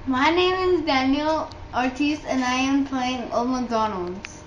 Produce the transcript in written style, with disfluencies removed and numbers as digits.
My name is Daniel Ortiz and I am playing Old MacDonald's.